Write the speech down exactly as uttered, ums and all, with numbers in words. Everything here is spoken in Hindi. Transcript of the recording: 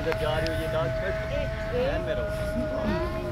इधर जा रही हो ये डांस कर ध्यान में रहो